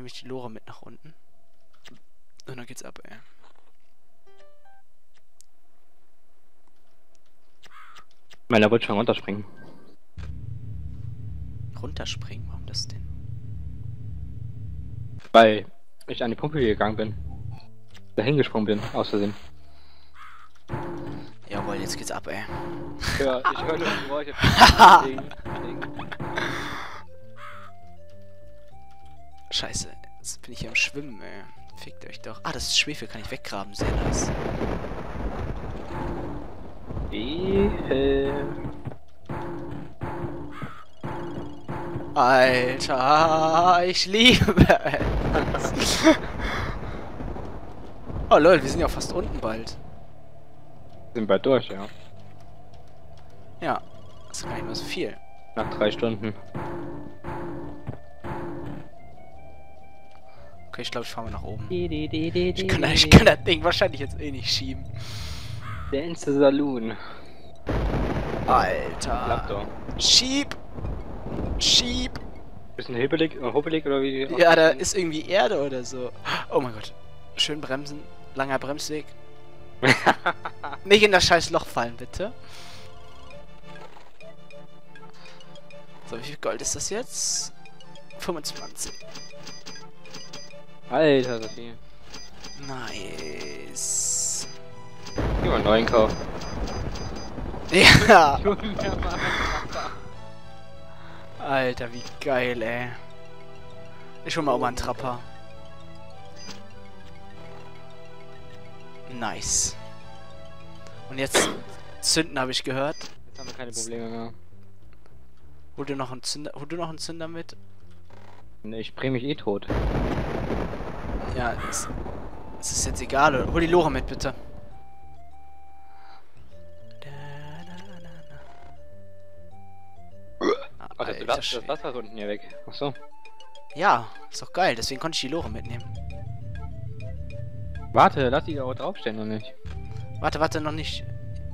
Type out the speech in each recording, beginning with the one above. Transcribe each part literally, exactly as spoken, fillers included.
nehme ich die Lore mit nach unten. Und dann geht's ab, ey. Meiner wollte schon runterspringen. Runterspringen? Warum das denn? Weil ich an die Pumpe gegangen bin. Da hingesprungen bin, aus Versehen. Jawohl, jetzt geht's ab, ey. Ja, ich höre nur die Geräusche. Scheiße, jetzt bin ich hier am Schwimmen, ey. Fickt euch doch. Ah, das ist Schwefel, kann ich weggraben. Sehr nice. Ehe. Alter, ich liebe es. Oh lol, wir sind ja fast unten bald. Sind bald durch, ja. Ja, das ist gar nicht mehr so viel. Nach drei Stunden. Okay, ich glaube, ich fahre mal nach oben. Ich kann, ich kann das Ding wahrscheinlich jetzt eh nicht schieben. Dance Saloon. Alter. Klappt doch. Schieb! Schieb! Bisschen hebelig, äh, hobelig oder wie? Ja, da ist irgendwie Erde oder so. Oh mein Gott. Schön bremsen. Langer Bremsweg. Nicht in das scheiß Loch fallen, bitte. So, wie viel Gold ist das jetzt? fünfundzwanzig. Alter, so viel. Nice. Geh mal einen neuen kaufen. Ja. Alter, wie geil, ey. Ich hol mal auch mal einen Trapper. Nice. Und jetzt zünden, habe ich gehört. Jetzt haben wir keine Probleme mehr. Hol dir noch einen Zünder, hol du noch einen Zünder mit? Ne, ich bring mich eh tot. Ja, es, es ist jetzt egal. Hol die Lore mit, bitte. Ach, das, das, das Wasser ist unten hier weg. Achso. Ja, ist doch geil. Deswegen konnte ich die Lore mitnehmen. Warte, lass die da auch draufstellen noch nicht. Warte, warte, noch nicht.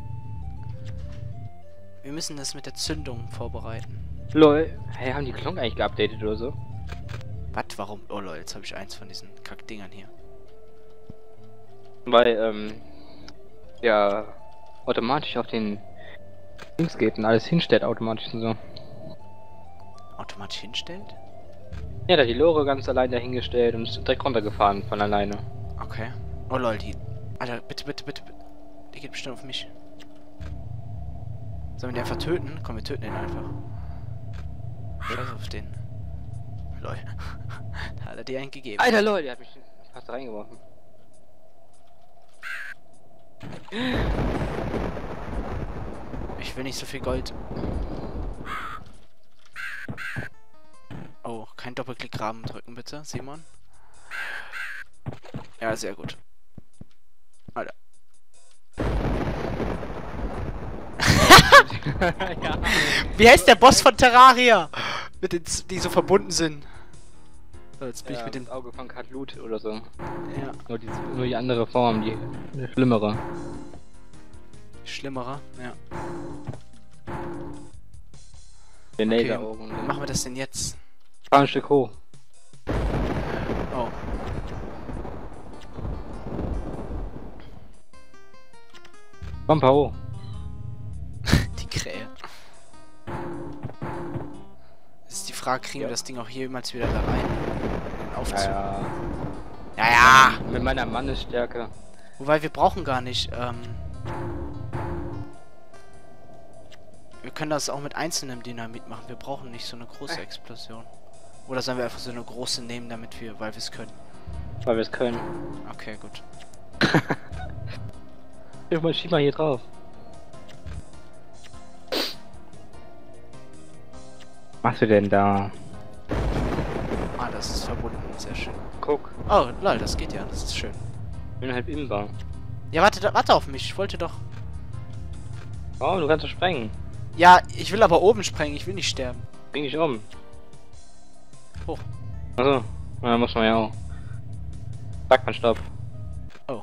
Wir müssen das mit der Zündung vorbereiten. Lol. Hey, haben die Klonk eigentlich geupdatet oder so? Was? Warum? Oh lol, jetzt habe ich eins von diesen Kackdingern hier. Weil, ähm, ja, automatisch auf den Dings geht und alles hinstellt automatisch und so. Automatisch hinstellt? Ja, da hat die Lore ganz allein dahingestellt und ist direkt runtergefahren von alleine. Okay. Oh lol, die... Alter, bitte, bitte, bitte, bitte. Die geht bestimmt auf mich. Sollen wir den einfach töten? Komm, wir töten den einfach. Scheiß auf den. Lol. Da hat er dir einen gegeben. Alter, lol, die hat mich fast reingeworfen. Ich will nicht so viel Gold. Oh, kein Doppelklick-Rahmen drücken, bitte, Simon. Ja, sehr gut. Alter. Ja. Wie heißt der Boss von Terraria? Mit den, Z- die so verbunden sind. So, jetzt bin Ja, ich mit dem... das Auge von Katlut oder so. Ja. Nur die, nur die andere Form, die, die schlimmere. Schlimmerer, ja. Den Okay, Laseraugen. wie machen wir das denn jetzt? Fahr ein Stück hoch. Oh. Bumper hoch. Die Krähe. Das ist die Frage, kriegen Ja. wir das Ding auch jemals wieder da rein? In den Aufzug. Ja, Ja, ja. ja. Mit meiner Mannesstärke. Wobei, wir brauchen gar nicht, ähm... wir können das auch mit einzelnem Dynamit machen. Wir brauchen nicht so eine große Explosion. Oder sollen wir einfach so eine große nehmen, damit wir, weil wir es können? Weil wir es können. Okay, gut. Irgendwann schieb mal hier drauf. Was machst du denn da? Ah, das ist verbunden. Sehr schön. Guck. Oh, lol, das geht ja. Das ist schön. Bin halb imbar. Ja, warte, da- warte auf mich. Ich wollte doch... Oh, du kannst doch sprengen. Ja, ich will aber oben sprengen. Ich will nicht sterben. Bring dich um. Hoch. Achso. Na, dann muss man ja auch. Sag mal Stopp. Oh.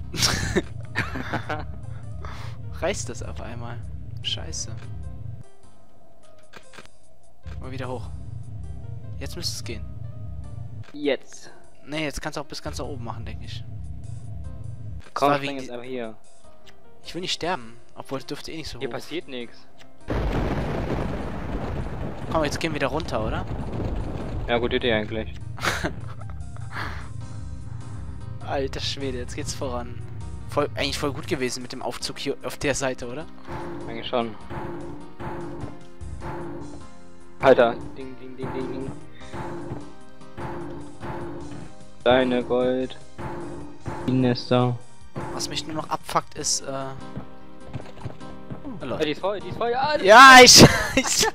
Reißt das auf einmal? Scheiße. Mal wieder hoch. Jetzt müsste es gehen. Jetzt. Nee, jetzt kannst du auch bis ganz da oben machen, denke ich. Komm, war spring wegen jetzt die- einfach hier. Ich will nicht sterben. Obwohl, es dürfte eh nicht so Hier hoch. passiert nichts. Komm, jetzt gehen wir wieder runter, oder? Ja, gute Idee eigentlich. Alter Schwede, jetzt geht's voran. Voll, eigentlich voll gut gewesen mit dem Aufzug hier auf der Seite, oder? Eigentlich schon. Alter. Ding, ding, ding, ding, ding. Deine Gold. Die Nester. Was mich nur noch abfuckt ist, äh... Ah, Lol. die ist voll, die ist voll. Ah, die Ja, ich... ich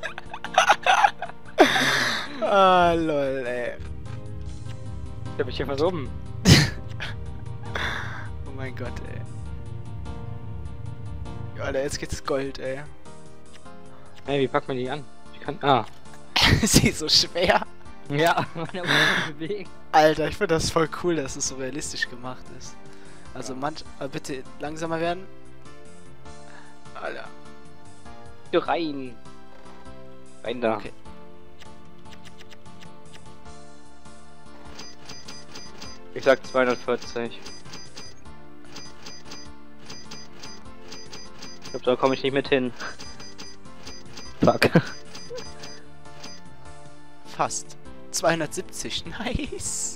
ah, lol, ey. Ich hab mich hier versoben. Oh mein Gott, ey. Ja, Alter, jetzt geht's Gold, ey. Hey, wie packt man die an? Ich kann. Ah. Sie ist so schwer. Ja, man muss sich bewegen. Alter, ich finde das voll cool, dass es so realistisch gemacht ist. Also Ja. manch... äh, bitte langsamer werden. Alter. Hier rein. Rein da. Okay. Ich sag zweihundertvierzig. Ich glaube, da komme ich nicht mit hin. Fuck. Fast. zweihundertsiebzig. Nice.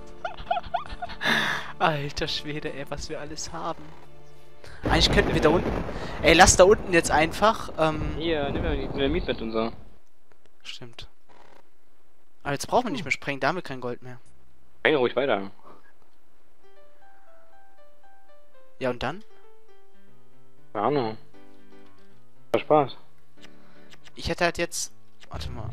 Alter Schwede, ey, was wir alles haben. Eigentlich könnten wir da unten... Ey, lass da unten jetzt einfach, ähm... Hier, nimm mal die Dynamit mit und so. Stimmt. Aber jetzt brauchen wir nicht mehr sprengen, da haben wir kein Gold mehr. Spring ruhig weiter. Ja, und dann? Keine Ahnung. War Spaß. Ich hätte halt jetzt... Warte mal.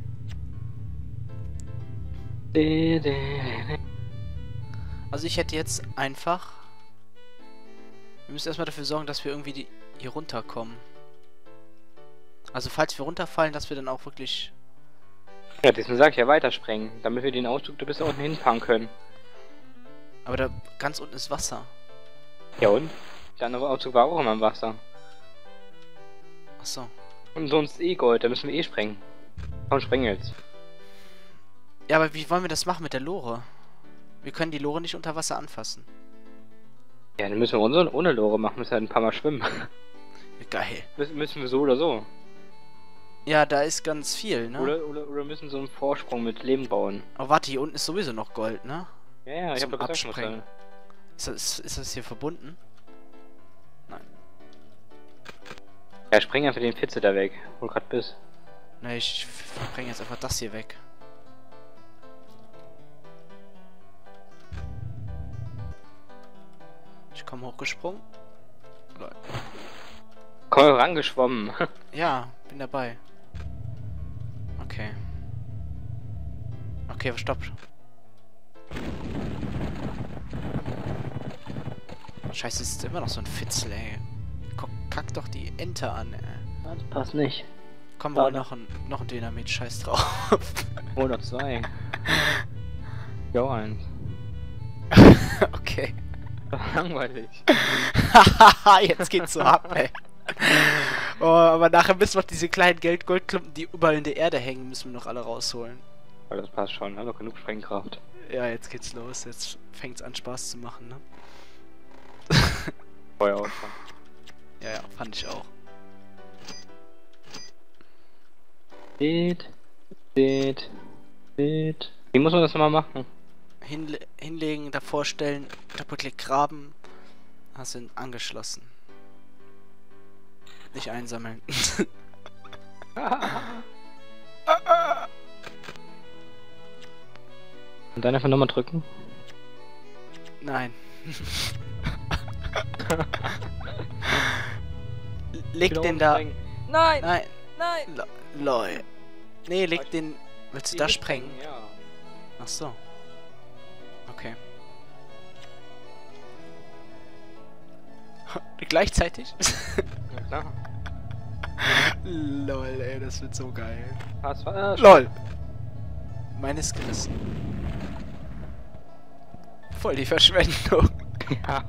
Also ich hätte jetzt einfach... Wir müssen erstmal dafür sorgen, dass wir irgendwie die, hier runterkommen. Also falls wir runterfallen, dass wir dann auch wirklich... Ja, deswegen sag ich ja weitersprengen, damit wir den Auszug da bis da unten hinfahren können. Aber da ganz unten ist Wasser. Ja und? Der andere Auszug war auch immer im Wasser. Achso. Und sonst eh Gold, da müssen wir eh sprengen. Komm, spreng jetzt. Ja, aber wie wollen wir das machen mit der Lore? Wir können die Lore nicht unter Wasser anfassen. Ja, dann müssen wir unseren ohne Lore machen, müssen halt ein paar Mal schwimmen. Geil. Müssen, müssen wir so oder so. Ja, da ist ganz viel, ne? Oder, oder, oder müssen so einen Vorsprung mit Leben bauen. Aber warte, hier unten ist sowieso noch Gold, ne? Ja, ja, ich Zum hab doch gesagt, Absprengen. muss Ist das, ist das hier verbunden? Nein. ja, spreng einfach den Pizze da weg, wo du grad bist. Ne, ich bringe jetzt einfach das hier weg. Ich komme hochgesprungen. Lol. Komm rangeschwommen. Ja, bin dabei. Okay. Okay, stopp. Scheiße, es ist immer noch so ein Fitzel, ey. Guck, kack doch die Ente an, ey. Das passt nicht. Komm, wir holen Warte. noch ein, noch ein Dynamit, scheiß drauf. Hol noch zwei. Jo, eins. Okay. Langweilig. Hahaha, jetzt geht's so ab, ey. Oh, aber nachher müssen wir noch diese kleinen Geld-Goldklumpen, die überall in der Erde hängen, müssen wir noch alle rausholen. Aber das passt schon, haben doch genug Sprengkraft. Ja, jetzt geht's los. Jetzt fängt's an Spaß zu machen, ne? Feuer ausfangen. Ja, ja, fand ich auch. Steht, steht, steht. Wie muss man das nochmal machen? Hinle hinlegen, davor stellen, Doppelklick graben. Hast du ihn angeschlossen. Nicht einsammeln. Und dann einfach nochmal drücken. Nein. Leg den da. Nein! Nein. Nein! Lo lol. Nee, leg den. Willst du da sprengen? Ja. Ach so. Okay. Gleichzeitig? Na klar. Lol, ey, das wird so geil. Pass, äh, LOL! Meines gerissen. Voll die Verschwendung. Ja.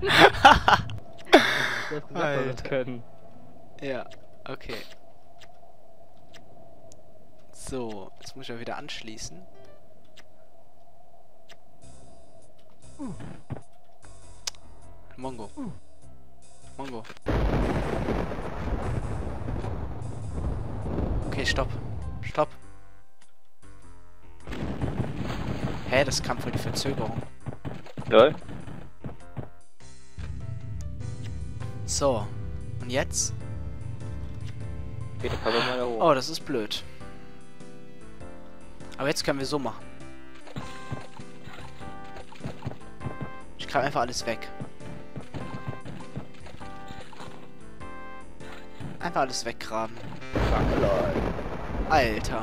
Das Alter. können. Ja, okay. So, jetzt muss ich ja wieder anschließen. Mongo. Mongo. Okay, stopp. Stopp. Hä, das kam voll die Verzögerung. Lol. So. Und jetzt? Geht der Kabel mal da hoch. Oh, das ist blöd. Aber jetzt können wir so machen. Ich kann einfach alles weg. Einfach alles weggraben. Alter.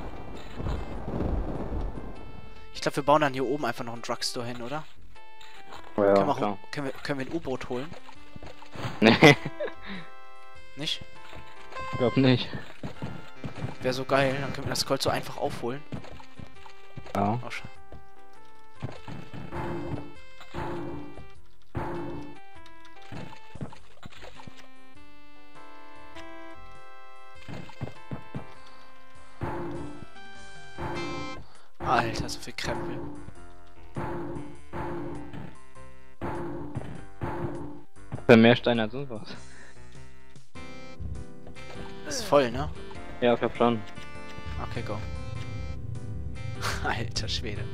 Ich glaube, wir bauen dann hier oben einfach noch einen Drugstore hin, oder? Ja, können, wir klar. auch, können, wir, können wir ein U-Boot holen? Nee, Nicht? ich glaub nicht. Wäre so geil, dann können wir das Gold so einfach aufholen. Ja. Oh, schade. Alter, so viel Krempel. Für mehr Steine als sonst was. Das ist voll, ne? Ja, ich glaub schon. Okay, go. Alter Schwede.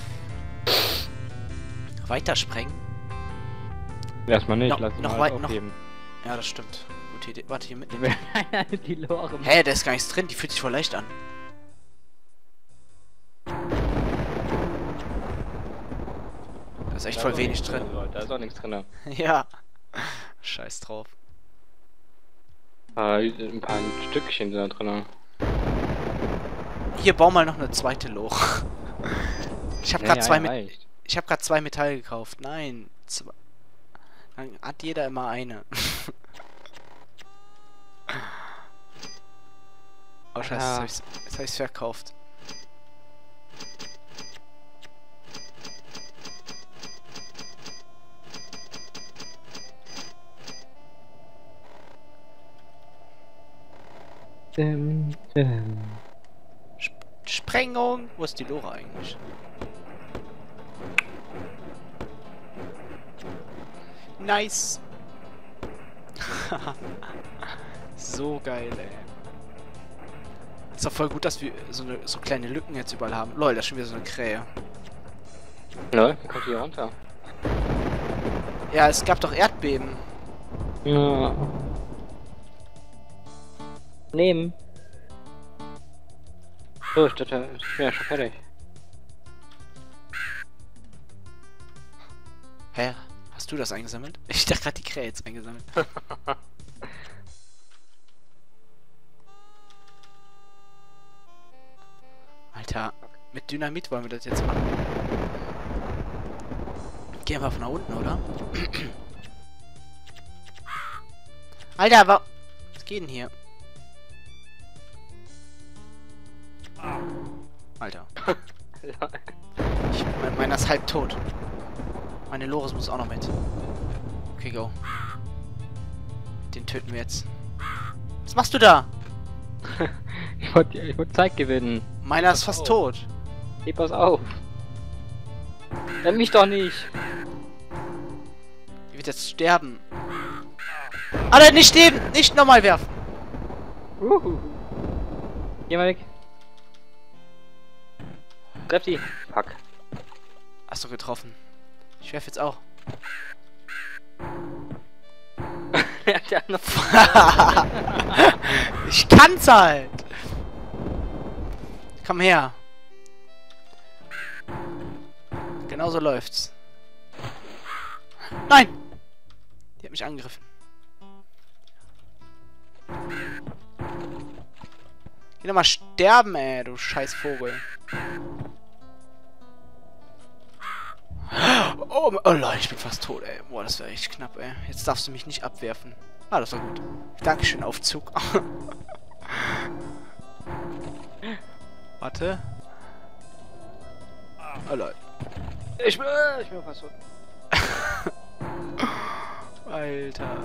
Weitersprengen? Erstmal nicht, No, lass ihn noch mal weit- noch- aufheben. Ja, das stimmt. Gute Idee. Warte, hier mit. Die Lore. Hä, da ist gar nichts drin. Die fühlt sich voll leicht an. Da ist echt voll wenig drin. Da ist auch nichts drin. Ja. Scheiß drauf. Äh, ein paar Stückchen sind da drin. Hier, bau mal noch eine zweite Loch. Ich habe Ja, gerade ja, zwei ja, mit reicht. Ich habe gerade zwei Metall gekauft. Nein, zwei. Dann hat jeder immer eine. Oh scheiße, Ja. jetzt hab ich's, jetzt hab ich's verkauft. Dim, dim. Sp Sprengung! Wo ist die Lore eigentlich? Nice! So geil, ey. Ist doch voll gut, dass wir so, eine, so kleine Lücken jetzt überall haben. Lol, da ist schon wieder so eine Krähe. Lol, wie kommt die hier runter? Ja, es gab doch Erdbeben. Ja. Nehmen. So, ich dachte, ich bin ja schon fertig. Hä? Hast du das eingesammelt? Ich dachte gerade die Krähe jetzt eingesammelt. Alter, mit Dynamit wollen wir das jetzt machen. Gehen wir von da unten, oder? Alter, wa... Was geht denn hier? Alter. Ich, mein, meiner ist halb tot. Meine Loris muss auch noch mit. Okay, go. Den töten wir jetzt. Was machst du da? Ich wollte ich wollt Zeit gewinnen. Meiner ist fast auf. tot. Hey, pass auf. Nenn mich doch nicht. Die wird jetzt sterben. Alter, nicht sterben! Nicht nochmal werfen! Uhu. Geh mal weg. Treff die. Fuck. Hast du getroffen? Ich werf jetzt auch. Er hat ja noch. Ich kann's halt! Komm her. Genau so läuft's. Nein! Die hat mich angegriffen. Geh doch mal sterben, ey, du scheiß Vogel. Oh, oh Leute, ich bin fast tot, ey. Boah, das wäre echt knapp, ey. Jetzt darfst du mich nicht abwerfen. Ah, das war gut. Dankeschön, Aufzug. Warte. Oh Leute. Ich bin, äh, ich bin fast tot. Alter.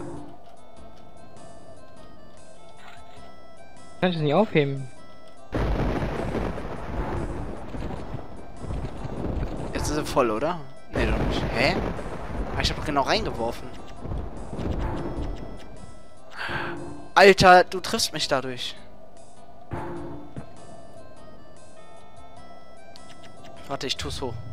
Kann ich das nicht aufheben? Jetzt ist er voll, oder? Nee, doch nicht. Hä? Ah, ich hab doch genau reingeworfen. Alter, du triffst mich dadurch. Warte, ich tu's hoch.